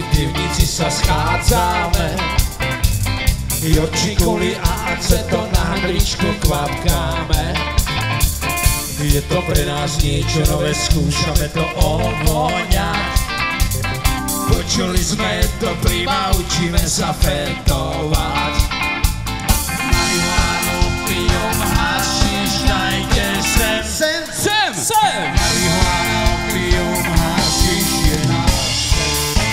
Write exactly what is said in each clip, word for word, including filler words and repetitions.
v pivnici sa schádzame. Jočikuli a aceton na handričku kvapkáme. Je to pre nás niečo nové, skúšame to ovoňať. Počuli sme to prima, učíme sa fetovať. Marihuanu, pijom, hašiš, dajte sem. Sem, sem, sem. Marihuanu, pijom, hašiš, je náš sem.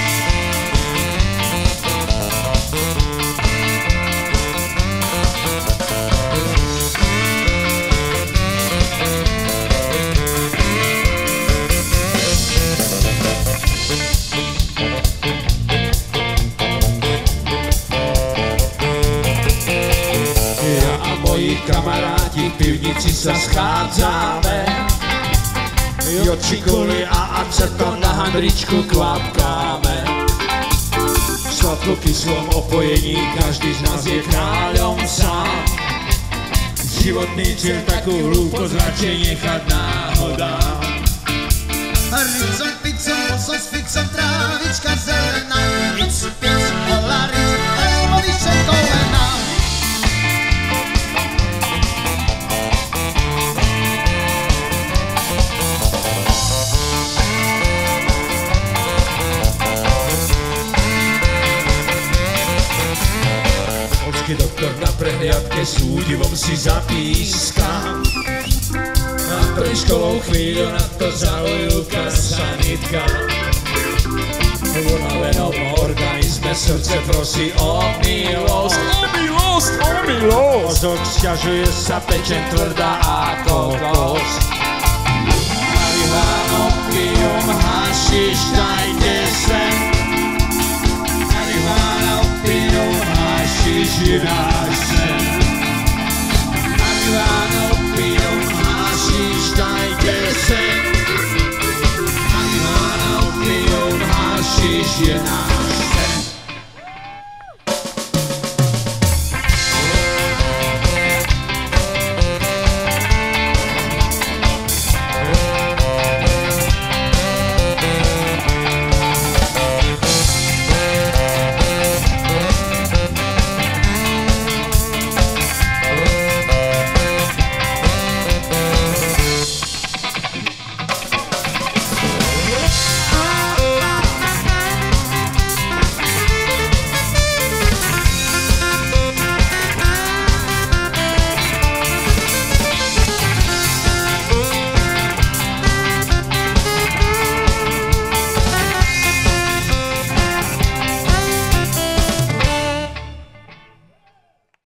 Moji kamaráti v pivnici sa schádzame. Jočikuli a aceton na handričku kvapkáme. V sladkokyslom opojení každý z nás je kráľom sám. Životný cieľ takú hlúposť radšej nechať náhodám. Ricom, picom, so s ficom, trávička zelená. Ric, pic, hola, ric, elmoviče kolena. Doktor na prehliadke s údivom si zapíska. A pre školou chvíľu na to zaujúka sanitka. V unavenom organizme srdce prosí o milosť. O milosť, o milosť. Mozog sťažuje sa, pečen tvrdá ako kost. Marihuanu, pijom, hašiš, dajte sem. Marihuanu, pijom, hašiš, je náš sen. Marihuanu, pijom, hašiš, dajte sem. Marihuanu, pijom, hašiš, je náš sen.